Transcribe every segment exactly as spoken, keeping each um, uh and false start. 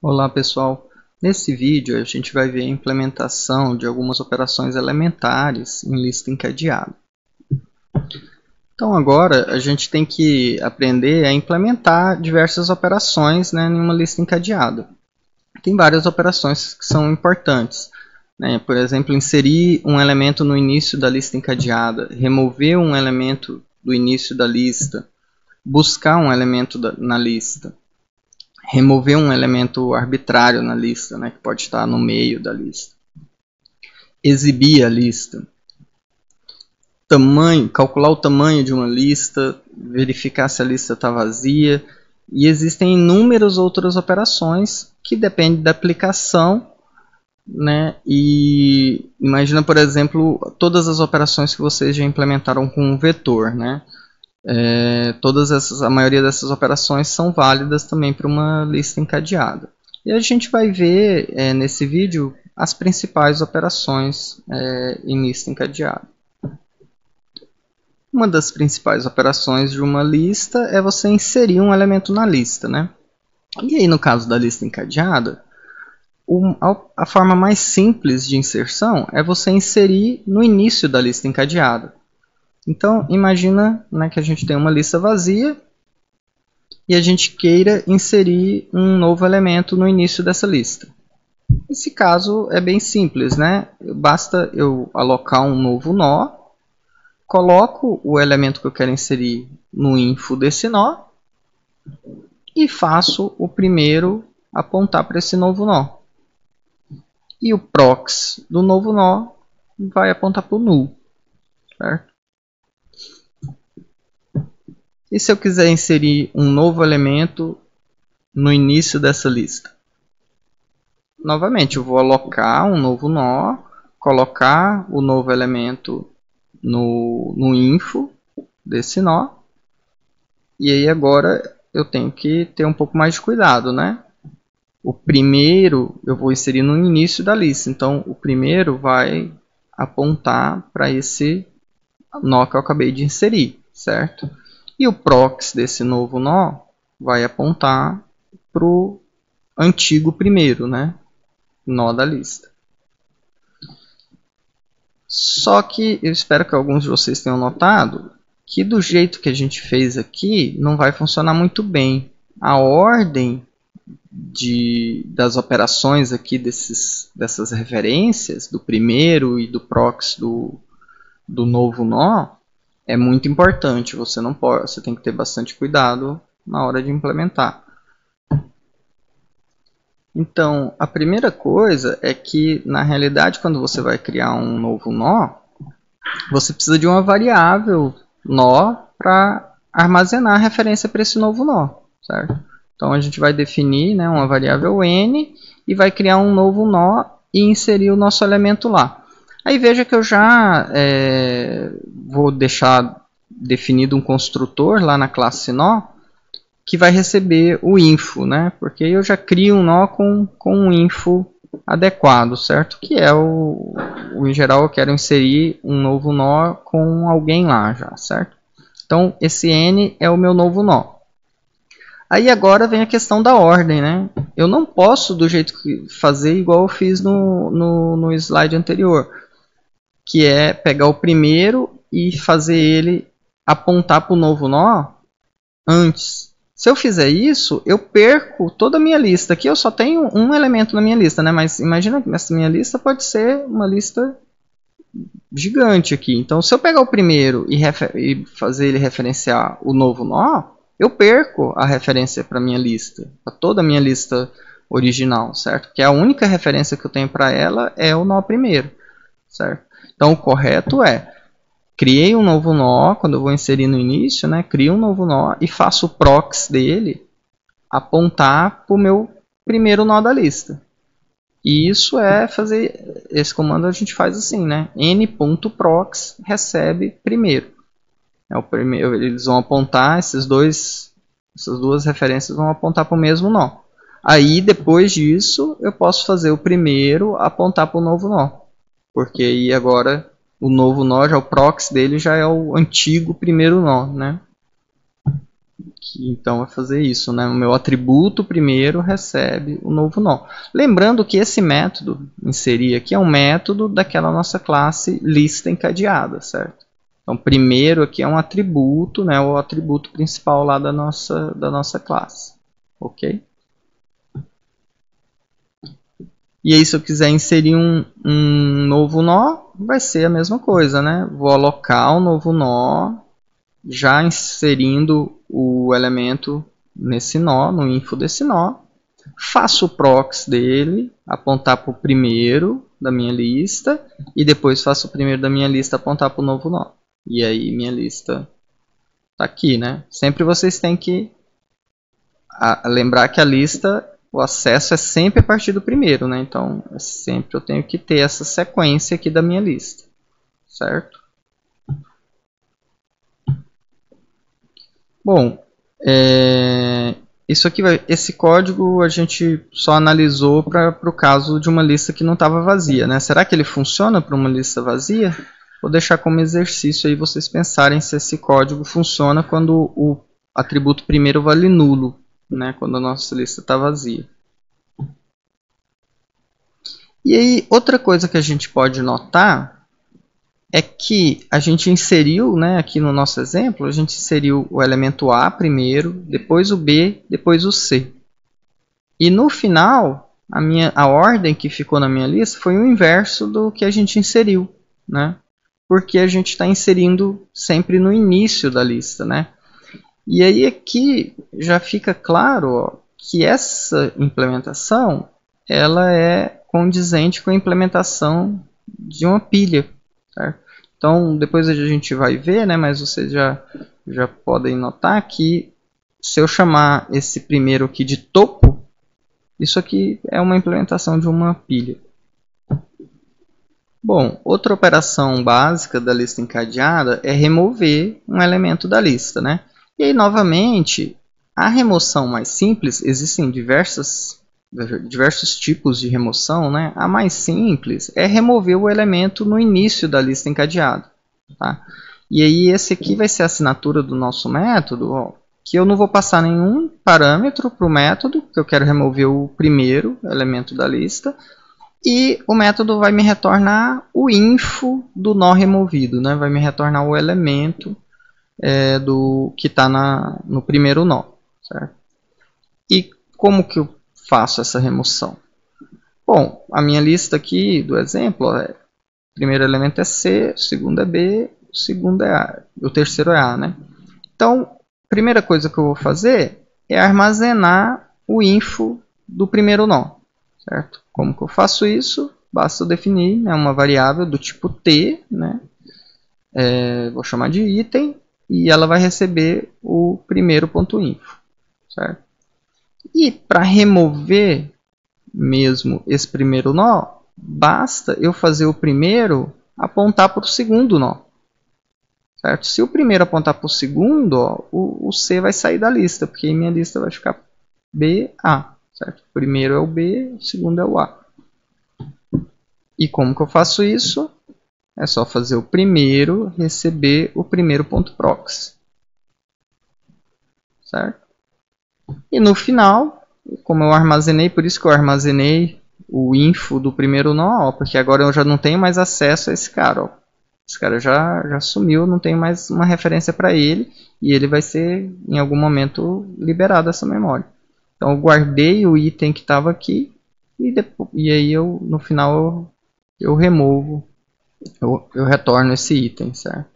Olá pessoal, nesse vídeo a gente vai ver a implementação de algumas operações elementares em lista encadeada. Então agora a gente tem que aprender a implementar diversas operações, né, em uma lista encadeada. Tem várias operações que são importantes, né? Por exemplo, inserir um elemento no início da lista encadeada, remover um elemento do início da lista, buscar um elemento da, na lista. Remover um elemento arbitrário na lista, né, que pode estar no meio da lista. Exibir a lista. Tamanho, calcular o tamanho de uma lista, verificar se a lista está vazia. E existem inúmeras outras operações que dependem da aplicação, né, e imagina, por exemplo, todas as operações que vocês já implementaram com um vetor, né? É, todas essas, a maioria dessas operações são válidas também para uma lista encadeada. E a gente vai ver é, nesse vídeo as principais operações é, em lista encadeada. Uma das principais operações de uma lista é você inserir um elemento na lista, né? E aí no caso da lista encadeada, o, a, a forma mais simples de inserção é você inserir no início da lista encadeada. Então, imagina, né, que a gente tem uma lista vazia e a gente queira inserir um novo elemento no início dessa lista. Nesse caso é bem simples, né? Basta eu alocar um novo nó, coloco o elemento que eu quero inserir no info desse nó e faço o primeiro apontar para esse novo nó. E o prox do novo nó vai apontar para o null, certo? E se eu quiser inserir um novo elemento no início dessa lista? Novamente, eu vou alocar um novo nó, colocar o novo elemento no, no info desse nó. E aí agora eu tenho que ter um pouco mais de cuidado, né? O primeiro eu vou inserir no início da lista. Então, o primeiro vai apontar para esse nó que eu acabei de inserir, certo? E o prox desse novo nó vai apontar para o antigo primeiro, né, nó da lista. Só que eu espero que alguns de vocês tenham notado que do jeito que a gente fez aqui não vai funcionar muito bem. A ordem de, das operações aqui desses, dessas referências, do primeiro e do prox do, do novo nó, é muito importante, você não pode, você tem que ter bastante cuidado na hora de implementar. Então, a primeira coisa é que, na realidade, quando você vai criar um novo nó, você precisa de uma variável nó para armazenar a referência para esse novo nó, certo? Então, a gente vai definir, né, uma variável n e vai criar um novo nó e inserir o nosso elemento lá. Aí veja que eu já é, vou deixar definido um construtor lá na classe nó que vai receber o info, né? Porque eu já crio um nó com, com um info adequado, certo? Que é o, o, em geral eu quero inserir um novo nó com alguém lá já, certo? Então esse n é o meu novo nó. Aí agora vem a questão da ordem, né? Eu não posso do jeito que fazer igual eu fiz no, no, no slide anterior, que é pegar o primeiro e fazer ele apontar para o novo nó antes. Se eu fizer isso, eu perco toda a minha lista. Aqui eu só tenho um elemento na minha lista, né? Mas imagina que essa minha lista pode ser uma lista gigante aqui. Então, se eu pegar o primeiro e, e fazer ele referenciar o novo nó, eu perco a referência para a minha lista, para toda a minha lista original, certo? Que a única referência que eu tenho para ela é o nó primeiro, certo? Então, o correto é, criei um novo nó, quando eu vou inserir no início, né, crio um novo nó e faço o prox dele apontar para o meu primeiro nó da lista. E isso é fazer, esse comando a gente faz assim, né, n.prox recebe primeiro. É o primeiro. Eles vão apontar, esses dois, essas duas referências vão apontar para o mesmo nó. Aí, depois disso, eu posso fazer o primeiro apontar para o novo nó. Porque aí agora o novo nó, já o prox dele já é o antigo primeiro nó, né? que então vai fazer isso, né? O meu atributo primeiro recebe o novo nó. Lembrando que esse método, inserir aqui, é um método daquela nossa classe lista encadeada, certo? Então, primeiro aqui é um atributo, né? O atributo principal lá da nossa, da nossa classe, ok? E aí, se eu quiser inserir um, um novo nó, vai ser a mesma coisa, né? Vou alocar um novo nó, já inserindo o elemento nesse nó, no info desse nó. Faço o prox dele, apontar para o primeiro da minha lista, e depois faço o primeiro da minha lista apontar para o novo nó. E aí minha lista está aqui, né? Sempre vocês têm que a, lembrar que a lista, o acesso é sempre a partir do primeiro, né? Então, é sempre eu tenho que ter essa sequência aqui da minha lista, certo? Bom, é, isso aqui vai, esse código a gente só analisou para o caso de uma lista que não estava vazia, né? Será que ele funciona para uma lista vazia? Vou deixar como exercício aí vocês pensarem se esse código funciona quando o atributo primeiro vale nulo, né? Quando a nossa lista está vazia. E aí, outra coisa que a gente pode notar é que a gente inseriu, né, aqui no nosso exemplo, a gente inseriu o elemento A primeiro, depois o B, depois o C. E no final, a, minha, a ordem que ficou na minha lista foi o inverso do que a gente inseriu, né? Porque a gente está inserindo sempre no início da lista, né? E aí aqui já fica claro, ó, que essa implementação ela é condizente com a implementação de uma pilha, certo? Então depois a gente vai ver, né? Mas vocês já, já podem notar que se eu chamar esse primeiro aqui de topo, isso aqui é uma implementação de uma pilha. Bom, outra operação básica da lista encadeada é remover um elemento da lista, né? E aí, novamente, a remoção mais simples, existem diversas, diversos tipos de remoção, né? A mais simples é remover o elemento no início da lista encadeada, tá? E aí, esse aqui vai ser a assinatura do nosso método, ó, que eu não vou passar nenhum parâmetro para o método, porque eu quero remover o primeiro elemento da lista. E o método vai me retornar o info do nó removido, né? Vai me retornar o elemento é, do, que está no primeiro nó, certo? E como que eu faço essa remoção? Bom, a minha lista aqui do exemplo, é, o primeiro elemento é C, o segundo é B, o segundo é A, o terceiro é A, né? Então, a primeira coisa que eu vou fazer é armazenar o info do primeiro nó, certo? Como que eu faço isso? Basta eu definir, né, uma variável do tipo T, né? É, vou chamar de item, e ela vai receber o primeiro ponto info, certo? E para remover mesmo esse primeiro nó, basta eu fazer o primeiro apontar para o segundo nó, certo? Se o primeiro apontar para o segundo, ó, o, o C vai sair da lista, porque minha lista vai ficar B, A. Certo? O primeiro é o B, o segundo é o A. E como que eu faço isso? É só fazer o primeiro receber o primeiro ponto proxy. Certo? E no final, como eu armazenei, por isso que eu armazenei o info do primeiro nó, ó, porque agora eu já não tenho mais acesso a esse cara. Ó. Esse cara já, já sumiu, não tenho mais uma referência para ele, e ele vai ser em algum momento liberado essa memória. Então eu guardei o item que estava aqui e, depois, e aí eu, no final eu, eu removo, eu, eu retorno esse item, certo?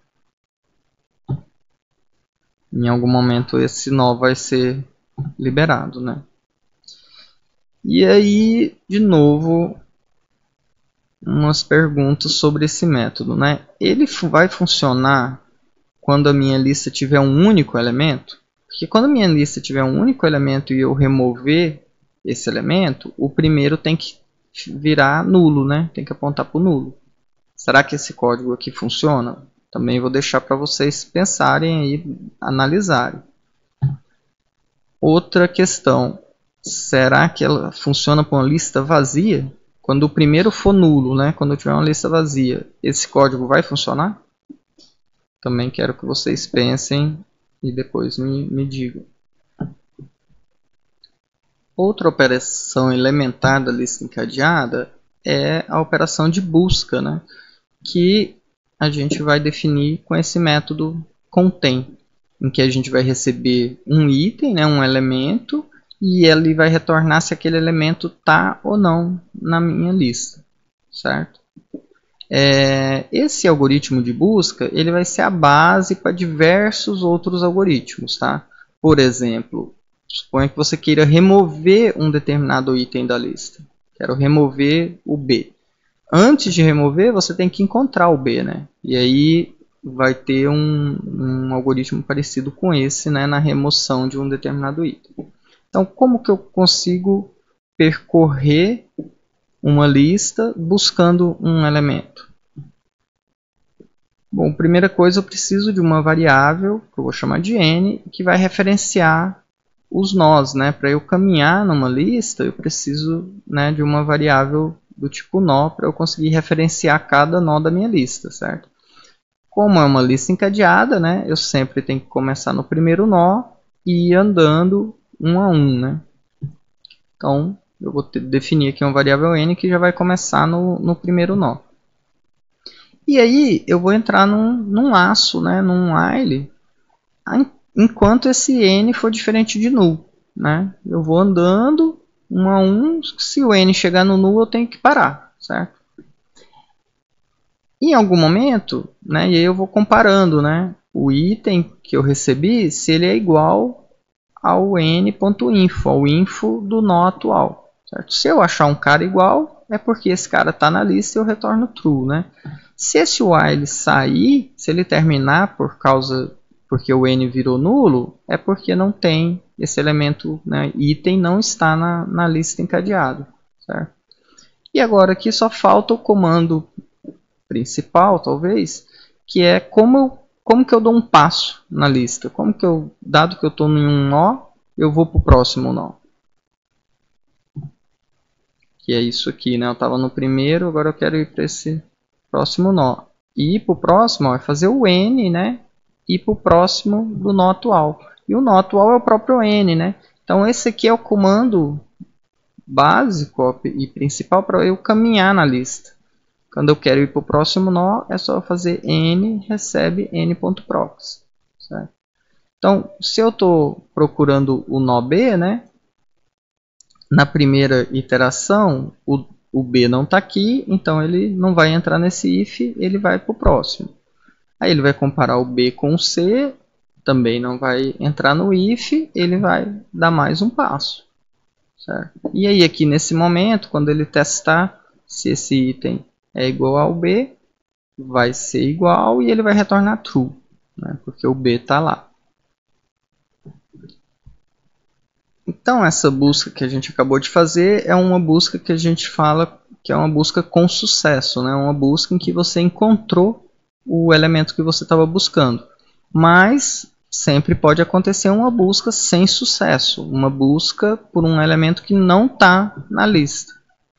Em algum momento esse nó vai ser liberado, né? E aí, de novo, umas perguntas sobre esse método, né? Ele vai funcionar quando a minha lista tiver um único elemento? Porque quando a minha lista tiver um único elemento e eu remover esse elemento, o primeiro tem que virar nulo, né? Tem que apontar para o nulo. Será que esse código aqui funciona? Também vou deixar para vocês pensarem e analisarem. Outra questão, será que ela funciona com uma lista vazia? Quando o primeiro for nulo, né? Quando eu tiver uma lista vazia, esse código vai funcionar? Também quero que vocês pensem e depois me, me digam. Outra operação elementar da lista encadeada é a operação de busca, né? Que a gente vai definir com esse método contém, em que a gente vai receber um item, né, um elemento, e ele vai retornar se aquele elemento está ou não na minha lista, certo? É, esse algoritmo de busca ele vai ser a base para diversos outros algoritmos, tá? Por exemplo, suponha que você queira remover um determinado item da lista. Quero remover o B. Antes de remover, você tem que encontrar o B, né? E aí vai ter um, um algoritmo parecido com esse, né, na remoção de um determinado item. Então, como que eu consigo percorrer uma lista buscando um elemento? Bom, primeira coisa, eu preciso de uma variável, que eu vou chamar de n, que vai referenciar os nós, né? Para eu caminhar numa lista, eu preciso, né, de uma variável do tipo nó para eu conseguir referenciar cada nó da minha lista, certo? Como é uma lista encadeada, né, eu sempre tenho que começar no primeiro nó e ir andando um a um, né? Então, eu vou ter, definir aqui uma variável n que já vai começar no, no primeiro nó. E aí, eu vou entrar num, num laço, né, num while, enquanto esse n for diferente de null, né? Eu vou andando um a um, se o n chegar no null, eu tenho que parar, certo? Em algum momento, né, e aí eu vou comparando, né, o item que eu recebi, se ele é igual ao n.info, ao info do nó atual, certo? Se eu achar um cara igual, é porque esse cara está na lista e eu retorno true, né? Se esse while sair, se ele terminar por causa porque o n virou nulo, é porque não tem esse elemento, né, item não está na, na lista encadeada, certo? E agora aqui só falta o comando principal, talvez, que é como eu, como que eu dou um passo na lista. Como que eu, dado que eu estou em um nó, eu vou para o próximo nó. Que é isso aqui, né? Eu estava no primeiro, agora eu quero ir para esse próximo nó. E ir para o próximo ó, é fazer o n, né? Ir para o próximo do nó atual. E o nó atual é o próprio n, né? Então esse aqui é o comando básico e principal para eu caminhar na lista. Quando eu quero ir para o próximo nó, é só fazer n recebe n.prox. Certo? Então, se eu estou procurando o nó B, né, na primeira iteração, o, o B não está aqui, então ele não vai entrar nesse if, ele vai para o próximo. Aí ele vai comparar o B com o C, também não vai entrar no if, ele vai dar mais um passo. Certo? E aí aqui nesse momento, quando ele testar se esse item é igual ao B, vai ser igual e ele vai retornar true, né? Porque o B está lá. Então essa busca que a gente acabou de fazer é uma busca que a gente fala que é uma busca com sucesso, né? Uma busca em que você encontrou o elemento que você estava buscando. Mas sempre pode acontecer uma busca sem sucesso, uma busca por um elemento que não está na lista.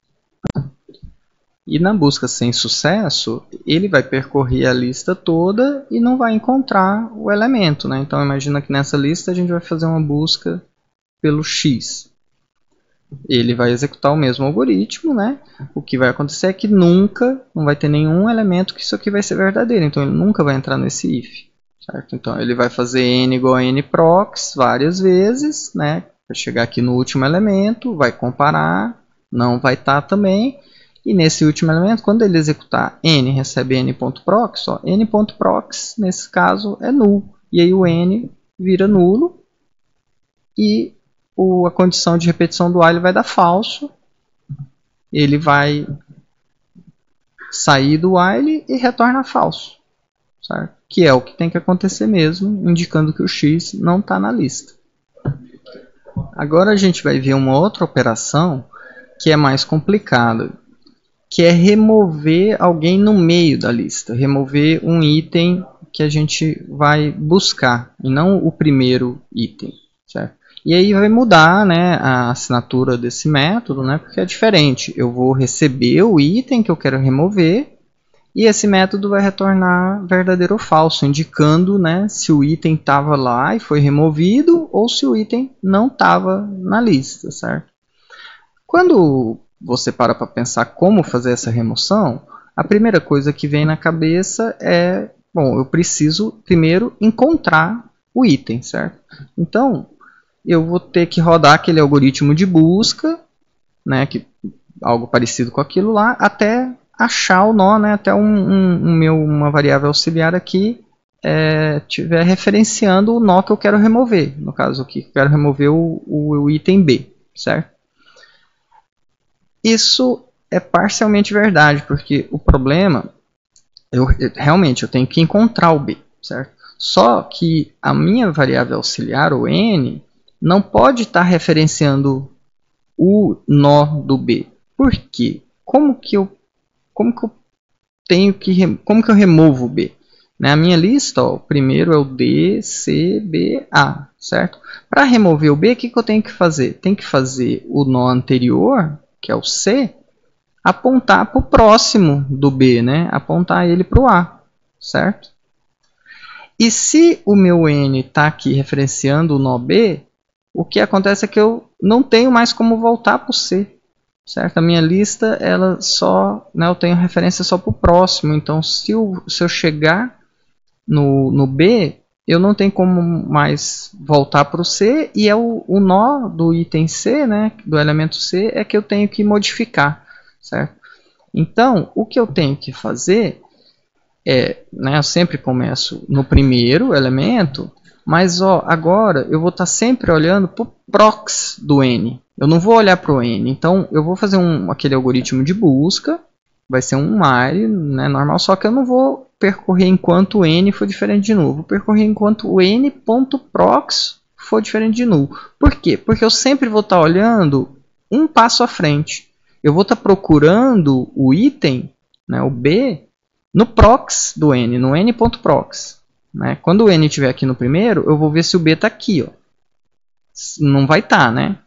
E na busca sem sucesso, ele vai percorrer a lista toda e não vai encontrar o elemento, né? Então imagina que nessa lista a gente vai fazer uma busca pelo x. Ele vai executar o mesmo algoritmo, né? O que vai acontecer é que nunca, não vai ter nenhum elemento que isso aqui vai ser verdadeiro. Então ele nunca vai entrar nesse if. Certo? Então ele vai fazer n igual a nprox várias vezes, né? Vai chegar aqui no último elemento, vai comparar, não vai estar também. E nesse último elemento, quando ele executar n recebe n.prox, ó, n.prox nesse caso é null. E aí o n vira nulo e o, a condição de repetição do while vai dar falso. Ele vai sair do while e retorna falso. Certo? Que é o que tem que acontecer mesmo, indicando que o x não está na lista. Agora a gente vai ver uma outra operação que é mais complicada, que é remover alguém no meio da lista, remover um item que a gente vai buscar, e não o primeiro item. Certo? E aí vai mudar, né, a assinatura desse método, né, porque é diferente. Eu vou receber o item que eu quero remover, E esse método vai retornar verdadeiro ou falso, indicando, né, se o item estava lá e foi removido ou se o item não estava na lista, certo? Quando você para para pensar como fazer essa remoção, a primeira coisa que vem na cabeça é, bom, eu preciso primeiro encontrar o item, certo? Então, eu vou ter que rodar aquele algoritmo de busca, né, que, algo parecido com aquilo lá, até achar o nó, né, até um, um, um meu, uma variável auxiliar aqui estiver é, referenciando o nó que eu quero remover. No caso aqui, eu quero remover o, o, o item B, certo? Isso é parcialmente verdade, porque o problema, eu, realmente, eu tenho que encontrar o B, certo? Só que a minha variável auxiliar, o N, não pode estar referenciando o nó do B. Por quê? Como que eu, como que eu tenho que, como que eu removo o B? Na minha lista, ó, o primeiro é o D, C, B, A, certo? Para remover o B, o que, que eu tenho que fazer? Tem que fazer o nó anterior, que é o C, apontar para o próximo do B, né? Apontar ele para o A, certo? E se o meu N está aqui referenciando o nó B, o que acontece é que eu não tenho mais como voltar para o C, certo? A minha lista, ela só, né, eu tenho referência só para o próximo. Então, se eu, se eu chegar no, no B, eu não tenho como mais voltar para o C, e é o, o nó do item C, né, do elemento C, é que eu tenho que modificar, certo? Então, o que eu tenho que fazer é, né, eu sempre começo no primeiro elemento, mas ó, agora eu vou estar sempre olhando para o prox do N. Eu não vou olhar para o N. Então eu vou fazer um, aquele algoritmo de busca. Vai ser um while, né, normal, só que eu não vou percorrer enquanto o N for diferente de null. Vou percorrer enquanto o N.prox for diferente de null. Por quê? Porque eu sempre vou estar olhando um passo à frente. Eu vou estar procurando o item, né, o B, no prox do N, no N.prox. Né? Quando o N estiver aqui no primeiro, eu vou ver se o B está aqui. Ó. Não vai estar, tá, né?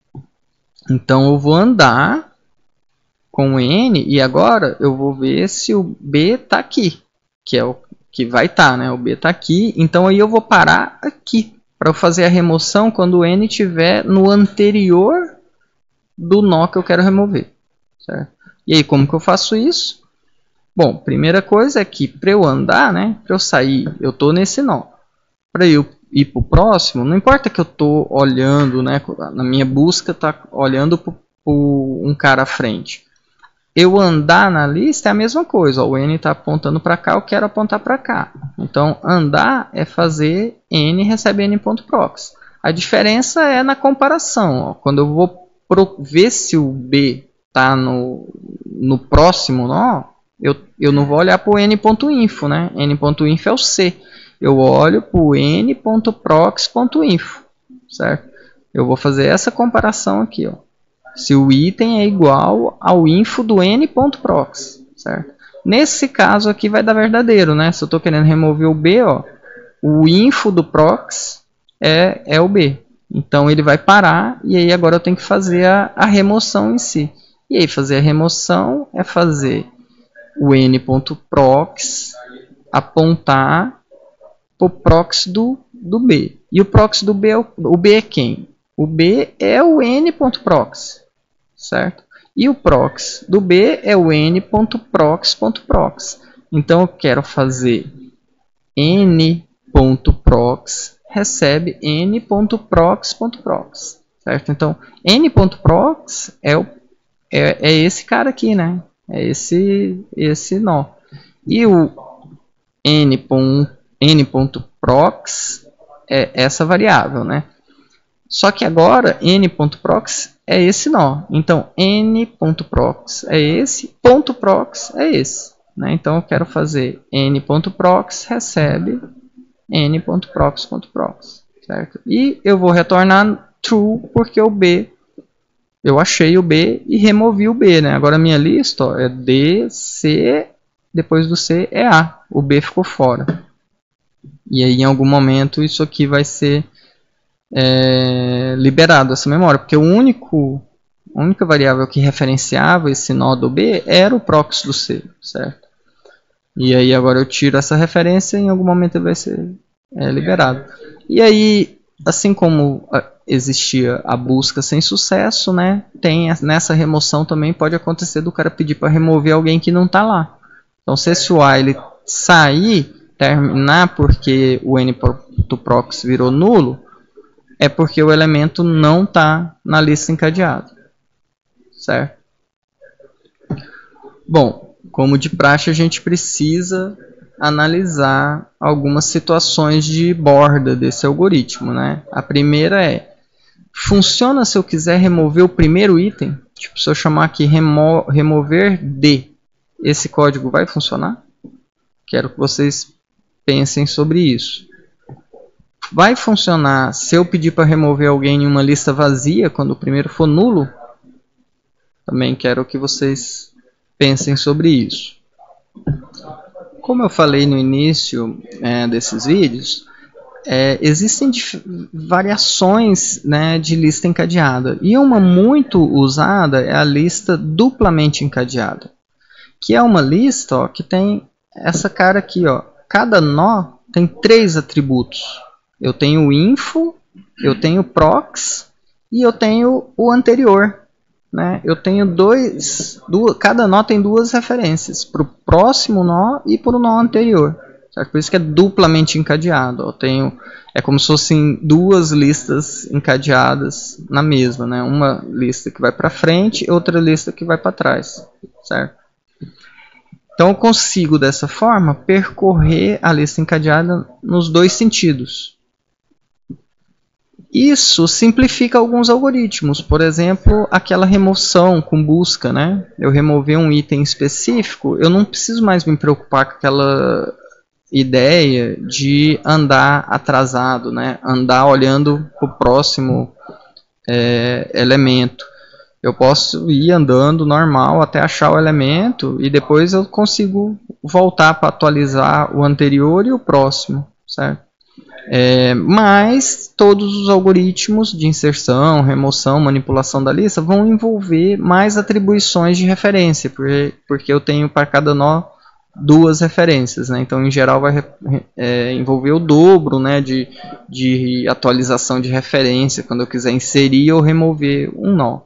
Então eu vou andar com o N e agora eu vou ver se o B está aqui. Que é o que vai estar, tá, né? O B está aqui. Então aí eu vou parar aqui para eu fazer a remoção quando o N estiver no anterior do nó que eu quero remover. Certo? E aí como que eu faço isso? Bom, primeira coisa é que para eu andar, né, para eu sair, eu estou nesse nó. Para eu ir para o próximo, não importa que eu estou olhando, né, na minha busca está olhando para um cara à frente. Eu andar na lista é a mesma coisa. Ó, o N está apontando para cá, eu quero apontar para cá. Então, andar é fazer N recebe N.prox. A diferença é na comparação. Ó, quando eu vou ver se o B está no, no próximo nó, Eu, eu não vou olhar para o N.info, né? N.info é o C. Eu olho para o N.prox.info, certo? Eu vou fazer essa comparação aqui, ó. Se o item é igual ao info do N.prox, certo? Nesse caso aqui vai dar verdadeiro, né? Se eu estou querendo remover o B, ó, o info do prox é, é o B. Então ele vai parar e aí agora eu tenho que fazer a, a remoção em si. E aí fazer a remoção é fazer o N.prox apontar para o prox do, do B. E o prox do B é o, o B é quem? O B é o N.prox, certo? E o prox do B é o N.prox.prox. Então eu quero fazer N.prox recebe N.prox.prox, certo? Então N.prox é, o, é, é esse cara aqui, né? É esse, esse nó. E o N.prox é essa variável, né? Só que agora N.prox é esse nó. Então N.prox é esse, .prox é esse. Né? Então eu quero fazer N.prox recebe N.prox.prox. Certo? E eu vou retornar true porque o B, eu achei o B e removi o B, né? Agora a minha lista, ó, é D, C, depois do C é A. O B ficou fora. E aí em algum momento isso aqui vai ser é, liberado, essa memória. Porque o único, a única variável que referenciava esse nó do B era o prox do C, certo? E aí agora eu tiro essa referência e em algum momento ele vai ser é, liberado. E aí, assim como existia a busca sem sucesso, né, tem nessa remoção também pode acontecer do cara pedir para remover alguém que não está lá. Então se esse while sair, terminar porque o n.prox virou nulo, é porque o elemento não está na lista encadeada. Certo? Bom, como de praxe a gente precisa analisar algumas situações de borda desse algoritmo, né? A primeira é, funciona se eu quiser remover o primeiro item? Tipo, se eu chamar aqui remo remover D, esse código vai funcionar? Quero que vocês pensem sobre isso. Vai funcionar se eu pedir para remover alguém em uma lista vazia, quando o primeiro for nulo? Também quero que vocês pensem sobre isso. Como eu falei no início é, desses vídeos, é, existem variações, né, de lista encadeada. E uma muito usada é a lista duplamente encadeada, que é uma lista ó, que tem essa cara aqui. Ó. Cada nó tem três atributos. Eu tenho o info, eu tenho o prox e eu tenho o anterior. Né? Eu tenho dois, duas, cada nó tem duas referências, para o próximo nó e para o nó anterior. Certo? Por isso que é duplamente encadeado. Eu tenho, é como se fossem duas listas encadeadas na mesma. Né? Uma lista que vai para frente e outra lista que vai para trás. Certo? Então eu consigo dessa forma percorrer a lista encadeada nos dois sentidos. Isso simplifica alguns algoritmos, por exemplo, aquela remoção com busca, né? Eu remover um item específico, eu não preciso mais me preocupar com aquela ideia de andar atrasado, né? Andar olhando para o próximo é, elemento. Eu posso ir andando normal até achar o elemento e depois eu consigo voltar para atualizar o anterior e o próximo, certo? É, mas todos os algoritmos de inserção, remoção, manipulação da lista vão envolver mais atribuições de referência, porque, porque eu tenho para cada nó duas referências. Né? Então, em geral, vai é, envolver o dobro, né, de, de atualização de referência quando eu quiser inserir ou remover um nó.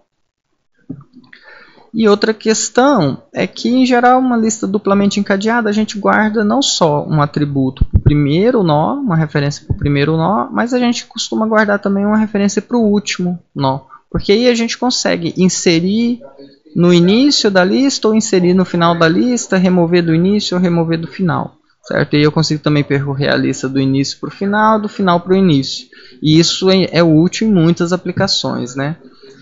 E outra questão é que, em geral, uma lista duplamente encadeada, a gente guarda não só um atributo para o primeiro nó, uma referência para o primeiro nó, mas a gente costuma guardar também uma referência para o último nó. Porque aí a gente consegue inserir no início da lista ou inserir no final da lista, remover do início ou remover do final. Certo? E aí eu consigo também percorrer a lista do início para o final, do final para o início. E isso é útil em muitas aplicações, né?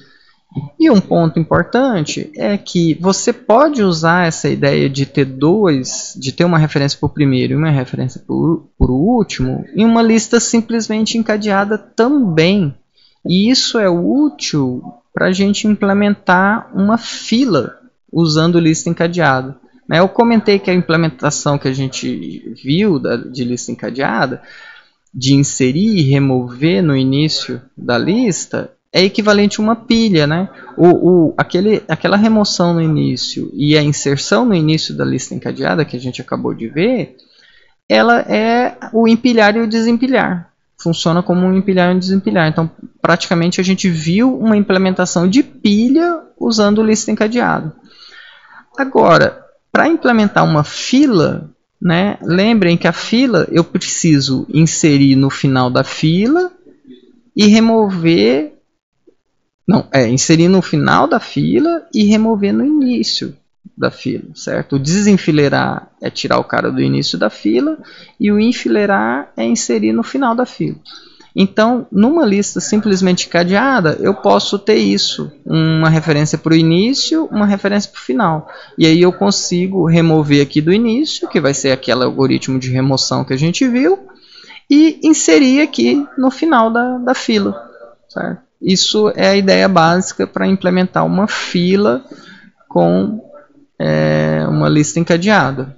E um ponto importante é que você pode usar essa ideia de ter dois, de ter uma referência para o primeiro e uma referência para o último, em uma lista simplesmente encadeada também. E isso é útil para a gente implementar uma fila usando lista encadeada. Eu comentei que a implementação que a gente viu de lista encadeada, de inserir e remover no início da lista, é equivalente a uma pilha, né? O, o, aquele, aquela remoção no início e a inserção no início da lista encadeada que a gente acabou de ver, ela é o empilhar e o desempilhar. Funciona como um empilhar e um desempilhar. Então, praticamente a gente viu uma implementação de pilha usando lista encadeada. Agora, para implementar uma fila, né? Lembrem que a fila eu preciso inserir no final da fila e remover. Não, é inserir no final da fila e remover no início da fila, certo? O desenfileirar é tirar o cara do início da fila e o enfileirar é inserir no final da fila. Então, numa lista simplesmente encadeada, eu posso ter isso, uma referência para o início, uma referência para o final. E aí eu consigo remover aqui do início, que vai ser aquele algoritmo de remoção que a gente viu, e inserir aqui no final da, da fila, certo? Isso é a ideia básica para implementar uma fila com é, uma lista encadeada.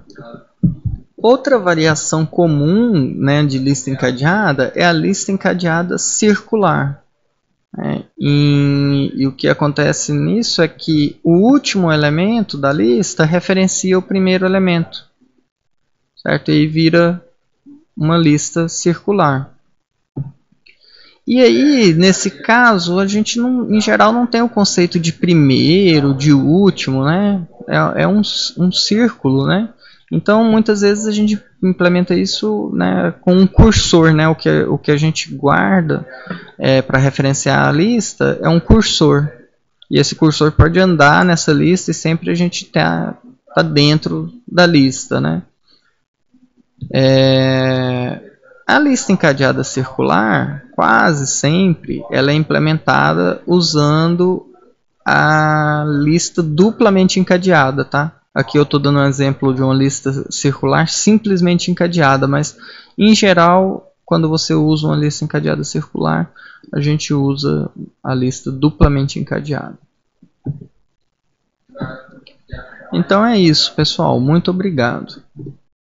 Outra variação comum, né, de lista encadeada é a lista encadeada circular. É, e, e o que acontece nisso é que o último elemento da lista referencia o primeiro elemento. certo? E aí vira uma lista circular. E aí, nesse caso, a gente não, em geral não tem o conceito de primeiro, de último, né? É, é um, um círculo, né? Então, muitas vezes a gente implementa isso, né, com um cursor, né? O que, o que a gente guarda é, para referenciar a lista é um cursor. E esse cursor pode andar nessa lista e sempre a gente está tá dentro da lista, né? É, a lista encadeada circular, quase sempre, ela é implementada usando a lista duplamente encadeada, tá? Aqui eu estou dando um exemplo de uma lista circular simplesmente encadeada, mas em geral, quando você usa uma lista encadeada circular, a gente usa a lista duplamente encadeada. Então é isso, pessoal. Muito obrigado.